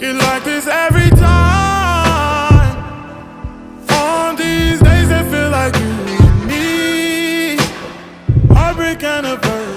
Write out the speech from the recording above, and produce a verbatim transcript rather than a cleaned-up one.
it like this every time. On these days that feel like you and me, heartbreak anniversary.